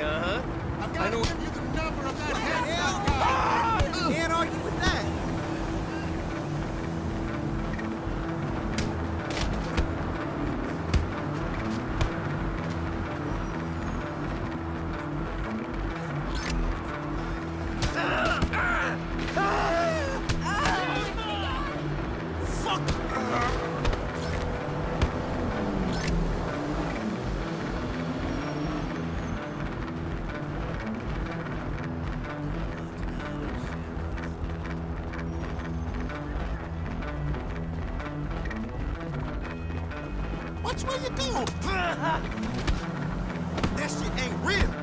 Uh-huh. I've got to give you the number of that headshot guy. Can't argue with that. Watch where you go. That shit ain't real.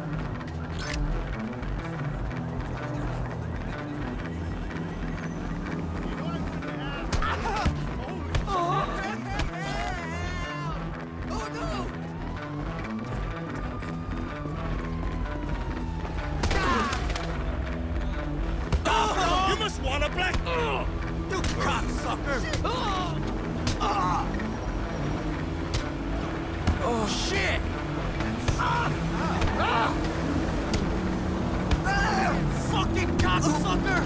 Want a black? You cocksucker! Oh shit! Fucking cocksucker!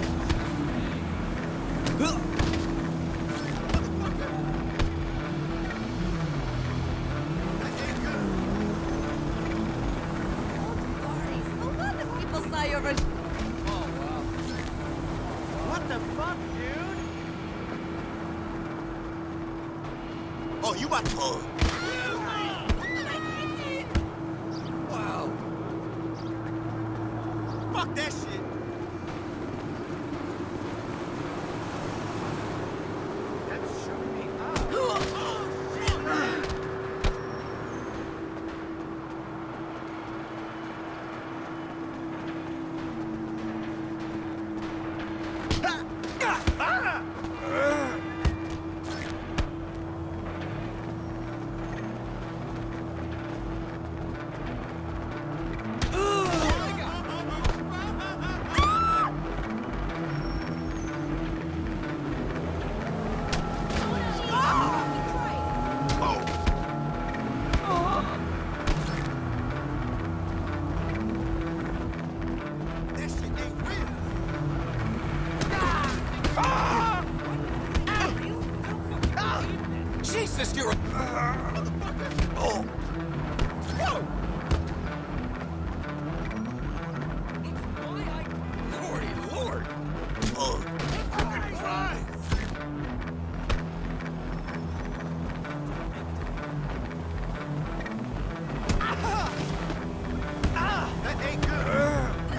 A lot of people saw your... What the fuck, dude? Oh, you about to... Wow. Fuck that shit. That's shooting me up. Oh, shit. Jesus, you're a... motherfucker! Oh! Whoa! Lordy Lord! Oh! Fucking Christ! That ain't good!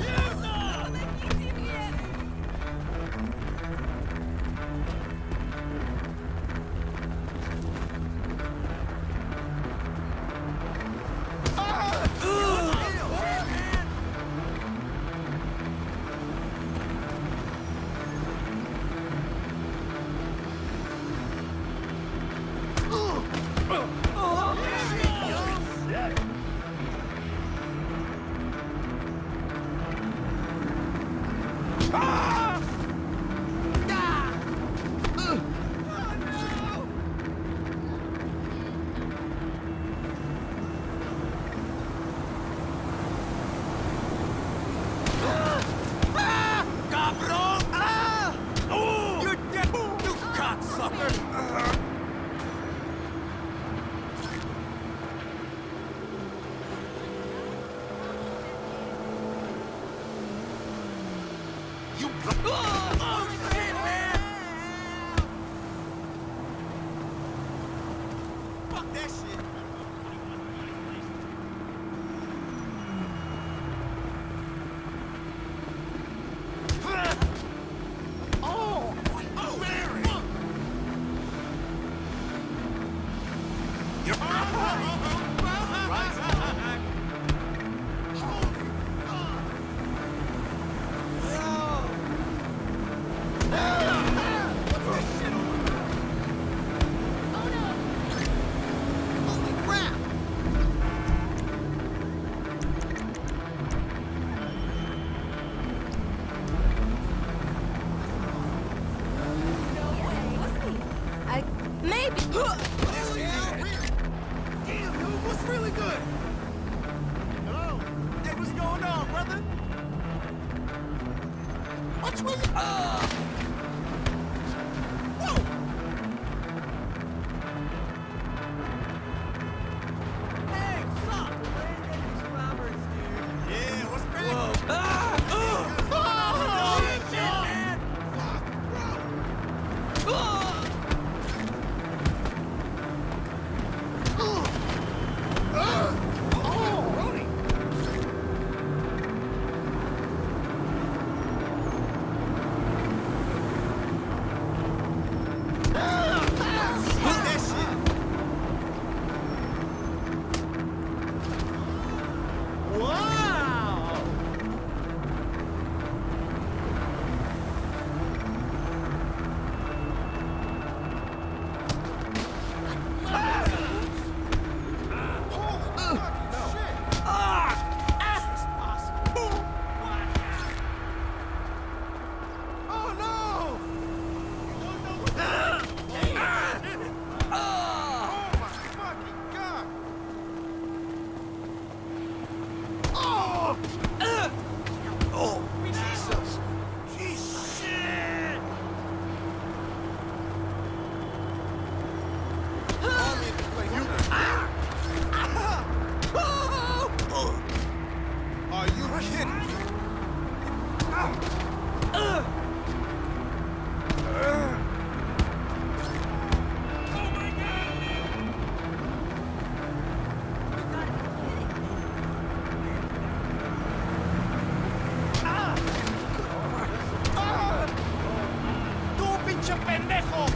Maybe. Damn, dude, what's really good? Hello? Hey, what's going Which way? Whoa! Hey, sup? Yeah, what's cracking? Whoa. Shit, man! Fuck, bro. Oh, Ronnie. That shit. Wow! Holy fucking shit. Oh no! Oh my fucking god! Oh! Oh! Jesus! Jesus! Shit! Call me if the place is not- Are you kidding me? ¡Tú, pinche pendejo!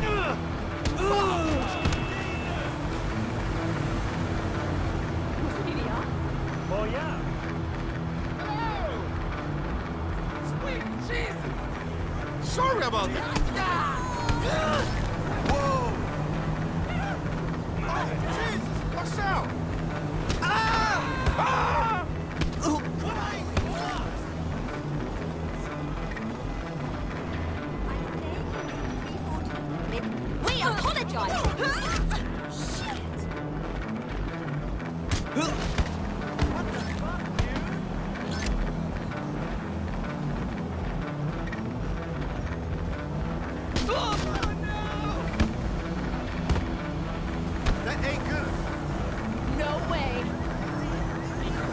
Oh, yeah. Sweet Jesus! Sorry about that. Whoa! Oh, Jesus! Watch out! We apologize. That ain't good. No way.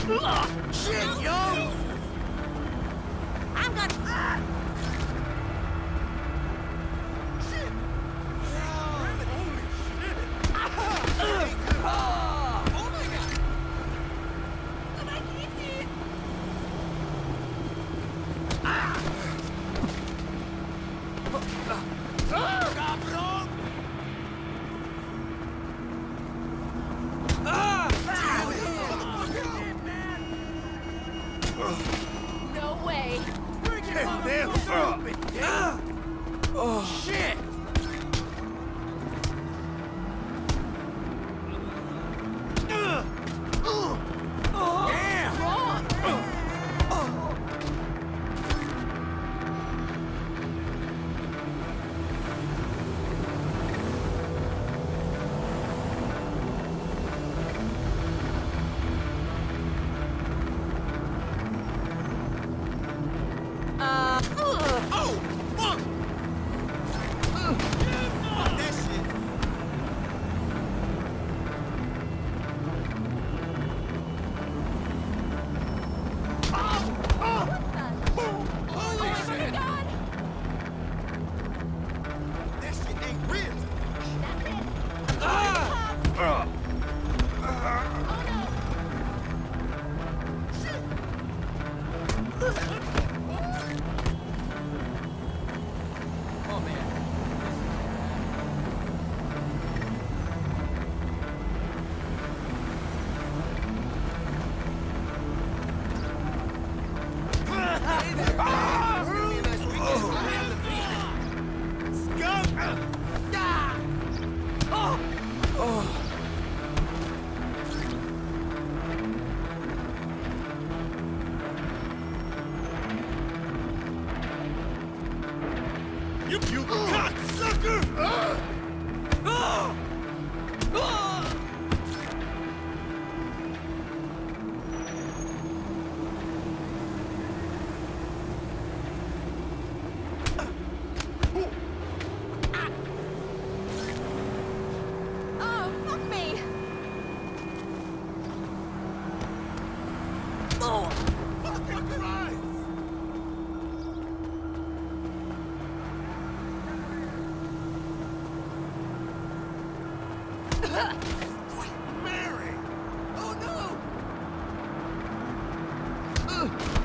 Shit, yo! I'm gonna. Shit! Holy shit! Cabrón! No way. Pendejo, stupid! Shit! Oh, fuck! Fuck that shit! Oh my shit! God! That shit ain't real! That's it. Ah! Oh, man. Hey there, man. It's gonna be a nice weekend. I'm having a beat. Skunk! Ah! Oh! You cocksucker! Oh, fuck me. Oh! Fucking Christ! Sweet Mary! Oh no!